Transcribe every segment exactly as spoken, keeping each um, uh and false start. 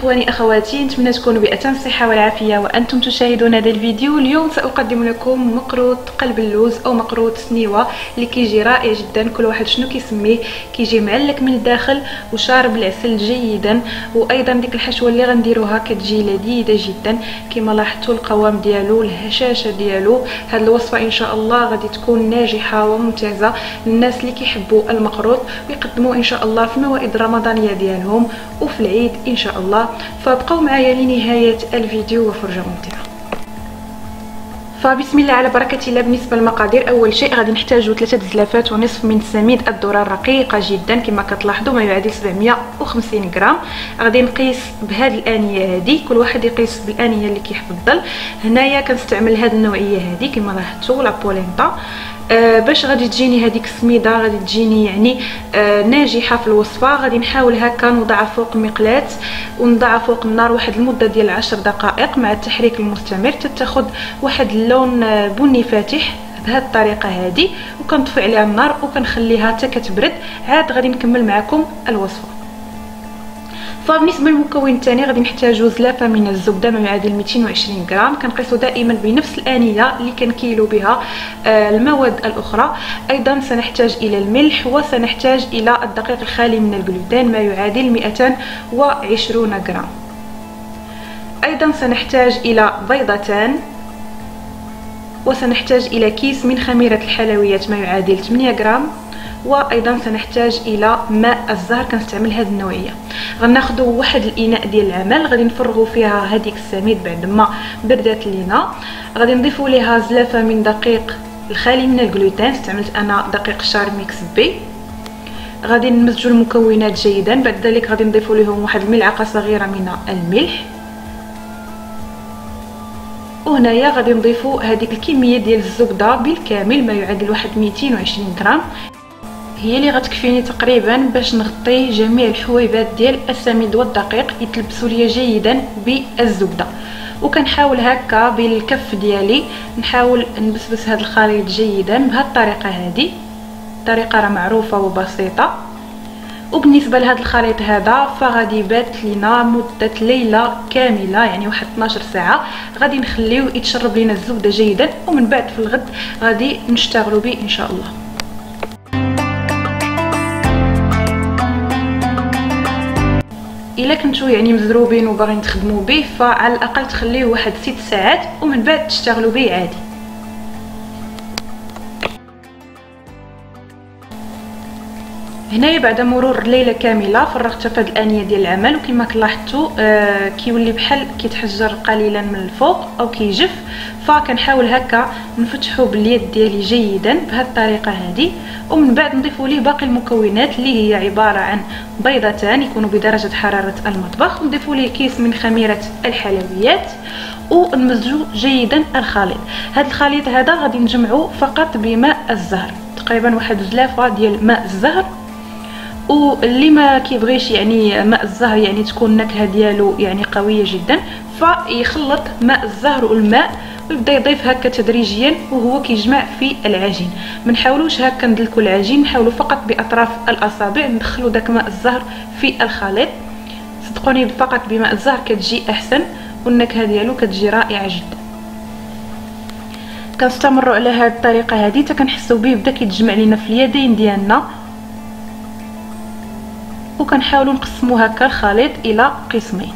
اخواني اخواتي، نتمنى تكونوا بأتم الصحه والعافيه وانتم تشاهدون هذا الفيديو. اليوم ساقدم لكم مقروط قلب اللوز او مقروط سنيوه اللي كيجي رائع جدا. كل واحد شنو كيسميه، كيجي معلك من الداخل وشارب العسل جيدا، وايضا ديك الحشوه اللي غنديروها كتجي لذيذه جدا. كما لاحظتوا القوام ديالو، الهشاشه ديالو، هذه الوصفه ان شاء الله غادي تكون ناجحه وممتازه للناس اللي كيحبوا المقروط ويقدموا ان شاء الله في الموائد الرمضانيه ديالهم وفي العيد ان شاء الله. فبقوا معايا لنهايه الفيديو وفرجه ممتعه. فبسم الله على بركه الله. بالنسبه للمقادير، اول شيء غادي نحتاجوا ثلاثه زلافات ونصف من سميد الذره الرقيقه جدا كما كتلاحظوا، ما يعادل سبعمائة وخمسين غرام. غادي نقيس بهذه الانيه هذه، كل واحد يقيس بالانيه اللي كيفضل. هنايا كنستعمل هذه النوعيه هذه كما لاحظتوا لا بولينتا. آه باش غادي تجيني هذيك السميده غادي تجيني يعني آه ناجحه في الوصفه. غادي نحاول هكا نوضعها فوق المقلاة ونضعها فوق النار واحد المده ديال عشر دقائق مع التحريك المستمر تتاخذ واحد اللون آه بني فاتح بهذه الطريقه هذه، وكنطفي عليها النار وكنخليها حتى كتبرد. عاد غادي نكمل معكم الوصفه. فبالنسبه للمكون الثاني غادي نحتاجوا زلافه من الزبده ما يعادل مئتين وعشرين غرام. كنقيسوا دائما بنفس الانيه اللي كنكيلو بها المواد الاخرى. ايضا سنحتاج الى الملح، وسنحتاج الى الدقيق الخالي من الجلوتين ما يعادل مئتين وعشرين غرام. ايضا سنحتاج الى بيضتان، وسنحتاج الى كيس من خميره الحلويات ما يعادل ثمانية غرام، وايضا سنحتاج الى ماء الزهر كنستعمل هذه النوعيه. غناخذوا واحد الاناء ديال العمل غادي نفرغوا فيها هذيك السميد بعد ما بردات لينا. غادي نضيفوا ليها زلافه من دقيق الخالي من الجلوتين، استعملت انا دقيق شار ميكس بي. غادي نمزجوا المكونات جيدا، بعد ذلك غادي نضيفوا لهم واحد الملعقه صغيره من الملح، وهنايا غادي نضيفوا هذيك الكميه ديال الزبده بالكامل ما يعادل واحد مئتين وعشرين غرام، هي اللي غتكفيني تقريبا باش نغطي جميع الحويبات ديال السميد والدقيق يتلبسوا ليا جيدا بالزبده. وكنحاول هكا بالكف ديالي نحاول نبسبس هذا الخليط جيدا بهذه الطريقه هذه. طريقه راه معروفه وبسيطه. وبالنسبه لهذا الخليط هذا فغادي يبات لينا مده ليله كامله، يعني واحد اثناش ساعه. غادي نخليوه يتشرب لينا الزبده جيدا، ومن بعد في الغد غادي نشتغلوا به ان شاء الله. الا كنتو يعني مزروبين وباغيين تخدموا به فعلى الاقل تخليه واحد ست ساعات ومن بعد تشتغلوا به عادي. هنايا بعد مرور ليله كامله فرغت في هذه الانيه ديال العمل، وكما كلاحظتوا آه كيولي بحال كيتحجر قليلا من الفوق او كيجف. فكنحاول هكا نفتحو باليد ديالي جيدا بهذه الطريقه هذه، ومن بعد نضيفوا ليه باقي المكونات اللي هي عباره عن بيضتان يكونوا بدرجه حراره المطبخ، ونضيفوا ليه كيس من خميره الحلويات، ونمزجوا جيدا الخليط. هذا الخليط هذا غادي نجمعوه فقط بماء الزهر، تقريبا واحد زلافه ديال ماء الزهر. واللي ما كيبغيش يعني ماء الزهر يعني تكون النكهه ديالو يعني قويه جدا، فيخلط ماء الزهر والماء ويبدا يضيف هكا تدريجيا وهو كيجمع في العجين. ما نحاولوش هكا ندلكوا العجين، نحاولوا فقط باطراف الاصابع ندخلوا داك ماء الزهر في الخليط. صدقوني فقط بماء الزهر كتجي احسن والنكهه ديالو كتجي رائعه جدا. كنستمروا على هذه الطريقه هذه حتى كنحسوا به بدا كيتجمع لينا في اليدين ديالنا، وكنحاولوا نقسموا هكا الخليط الى قسمين،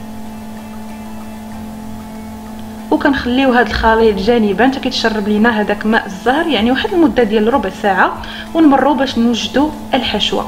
وكنخليو هذا الخليط جانبا حتى كيتشرب لينا هذاك ماء الزهر يعني واحد المده ديال ربع ساعه، ونمروا باش نوجدوا الحشوه.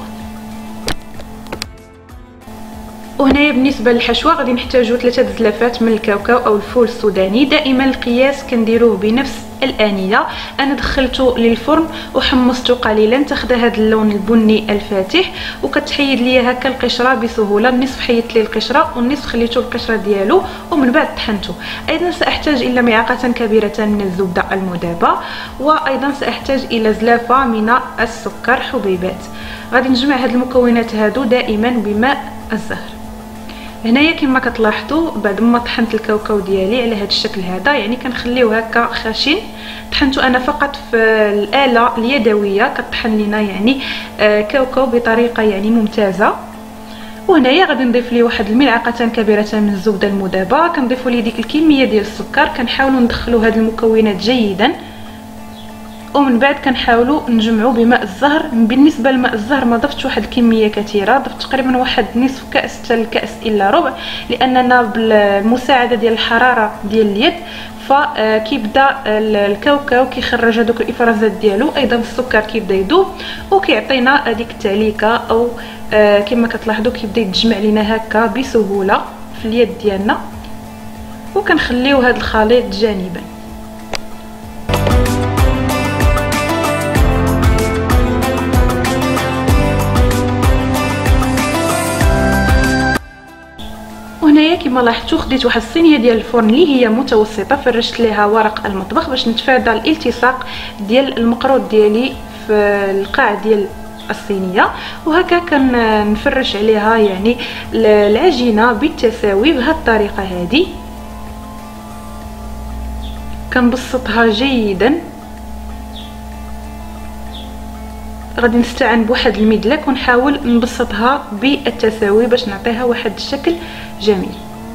وهنايا بالنسبه للحشوه غادي نحتاجوا ثلاثه زلافات من الكاوكاو او الفول السوداني. دائما القياس كنديروه بنفس الانيه. انا دخلته للفرن وحمصته قليلا تاخذ هذا اللون البني الفاتح، وكتحيد ليا هكا القشره بسهوله. النصف حيدت ليه القشره والنصف خليته القشره ديالو، ومن بعد طحنته. ايضا ساحتاج الى ملعقه كبيره من الزبده المذابه، وايضا ساحتاج الى زلافه من السكر حبيبات. غادي نجمع هاد المكونات هادو دائما بماء الزهر. هنايا كما كتلاحظوا بعد ما طحنت الكاوكاو ديالي على هذا الشكل هذا، يعني كنخليوه هكا خشن. طحنته انا فقط في الاله اليدويه كطحن لينا يعني كاوكاو بطريقه يعني ممتازه. وهنايا غادي نضيف ليه واحد الملعقتان كبيرتان من الزبده المذابه. كنضيفوا ليه ديك الكميه ديال السكر، كنحاولوا ندخلوا هاد المكونات جيدا، ومن بعد كنحاولوا نجمعوا بماء الزهر. بالنسبه لماء الزهر ما ضفتش واحد الكميه كثيره، ضفت تقريبا واحد نصف كاس حتى الكاس الا ربع، لاننا بالمساعده ديال الحراره ديال اليد فكيبدا الكاوكاو كيخرج هذوك الافرازات ديالو، ايضا السكر كيبدا يذوب وكيعطينا هذيك التعليكه، او كما كتلاحظوا كيبدا يتجمع لينا هكا بسهوله في اليد ديالنا. وكنخليو هذا الخليط جانبا. وهنايا كما لاحظتوا خديت واحد الصينيه ديال الفرن اللي هي متوسطه، فرشت ليها ورق المطبخ باش نتفادى الالتصاق ديال المقروط ديالي في القاع ديال الصينيه، وهكا كنفرش عليها يعني العجينه بالتساوي بهذه الطريقه هذه. كنبسطها جيدا، غادي نستعن بواحد المدلك ونحاول نبسطها بالتساوي باش نعطيها واحد الشكل جميل.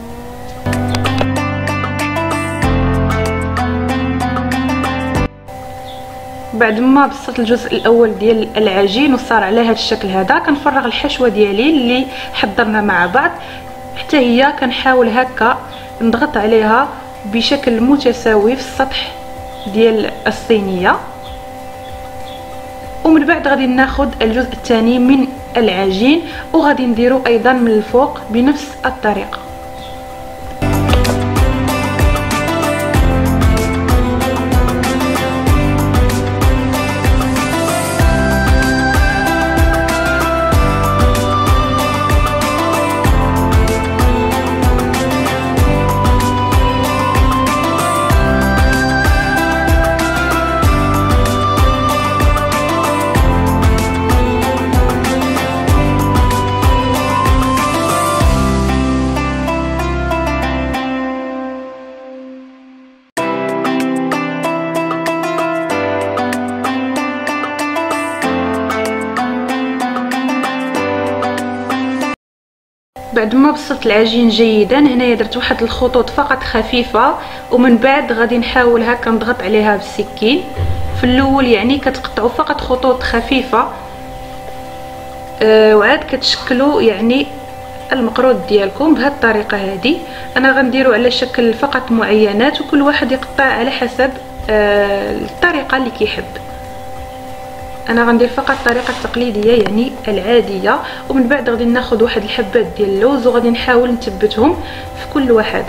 بعد ما بسطت الجزء الاول ديال العجين وصار على هذا الشكل هذا، كنفرغ الحشوه ديالي اللي حضرنا مع بعض حتى هي كنحاول هكا نضغط عليها بشكل متساوي في السطح ديال الصينيه. ومن بعد غادي ناخذ الجزء الثاني من العجين وغادي نديرو ايضا من الفوق بنفس الطريقه. بعد ما بسطت العجين جيدا، هنايا درت واحد الخطوط فقط خفيفه، ومن بعد غادي نحاول هكا نضغط عليها بالسكين. في الاول يعني كتقطعوا فقط خطوط خفيفه أه وعاد كتشكلوا يعني المقروط ديالكم بهذه الطريقه هذه. انا غنديروا على شكل فقط معينات، وكل واحد يقطع على حسب أه الطريقه اللي كيحب. انا غندير فقط الطريقه التقليديه يعني العاديه، ومن بعد غادي ناخذ واحد الحبات ديال اللوز وغادي نحاول نثبتهم في كل واحده.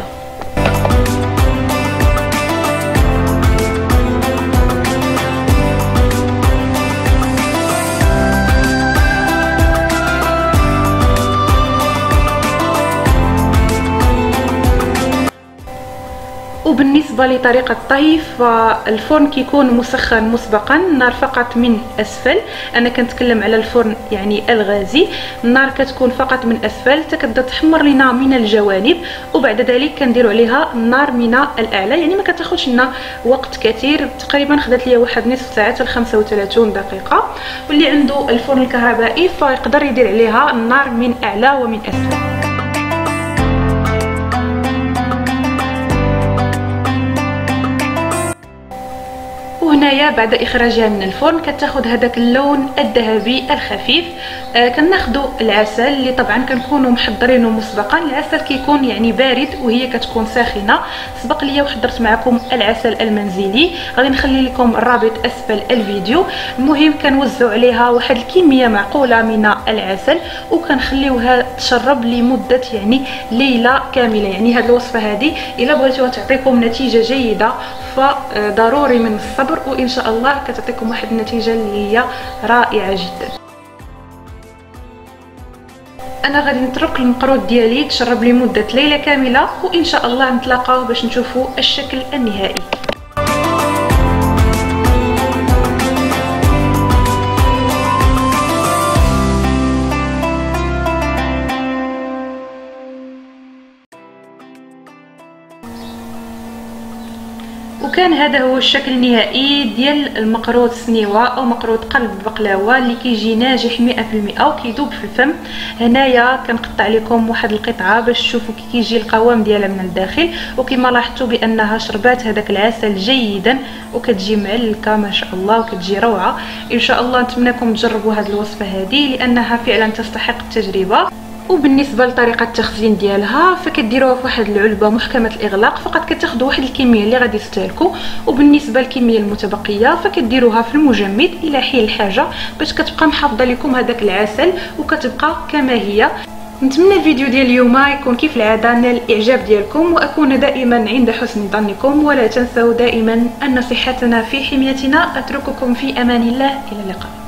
وبالنسبه لطريقه الطهي فالفرن كيكون مسخن مسبقا، النار فقط من اسفل. انا كنتكلم على الفرن يعني الغازي، النار كتكون فقط من اسفل حتى كتبدا تحمر لينا من الجوانب، وبعد ذلك كنديروا عليها النار من الاعلى. يعني ما كتاخذش لنا وقت كثير، تقريبا خدات ليا واحد نصف ساعه حتى خمسة وثلاثين دقيقه. واللي عنده الفرن الكهربائي فيقدر يدير عليها النار من اعلى ومن اسفل. وهنايا بعد اخراجها من الفرن كتاخذ هذاك اللون الذهبي الخفيف. آه كناخذوا العسل اللي طبعا كنكونوا محضرينه مسبقا. العسل كيكون يعني بارد وهي كتكون ساخنه. سبق ليا وحضرت معكم العسل المنزلي، غادي نخلي لكم الرابط اسفل الفيديو. المهم كنوزعوا عليها واحد الكميه معقوله من العسل وكنخليوها تشرب لمده يعني ليله كامله. يعني هذه الوصفه هذه الا بغيتوها تعطيكم نتيجه جيده فضروري من الصبر، وان شاء الله كتعطيكم واحد النتيجه اللي هي رائعه جدا. انا غادي نترك المقروط ديالي تشرب لمده ليله كامله، وان شاء الله نتلاقاو باش نشوفوا الشكل النهائي. وكان هذا هو الشكل النهائي ديال المقروط سنيوه او مقروط قلب بقلاوه اللي كيجي ناجح مئة في المئة وكيذوب في الفم. هنايا كنقطع لكم واحد القطعه باش تشوفوا كي كيجي القوام ديالها من الداخل، وكما لاحظتوا بانها شربات هذاك العسل جيدا وكتجي معلكه ما شاء الله وكتجي روعه. ان شاء الله نتمنىكم تجربوا هذه الوصفه هذه لانها فعلا تستحق التجربه. وبالنسبه لطريقه التخزين ديالها فكديروها في واحد العلبه محكمه الاغلاق، فقط كتاخذوا واحد الكميه اللي غادي تستهلكوا، وبالنسبه للكميه المتبقيه فكديروها في المجمد الى حين الحاجه باش كتبقى محافظه لكم هذاك العسل وكتبقى كما هي. نتمنى الفيديو ديال اليوم يكون كيف العاده نال الاعجاب ديالكم واكون دائما عند حسن ظنكم، ولا تنسوا دائما ان صحتنا في حميتنا. اترككم في امان الله، الى اللقاء.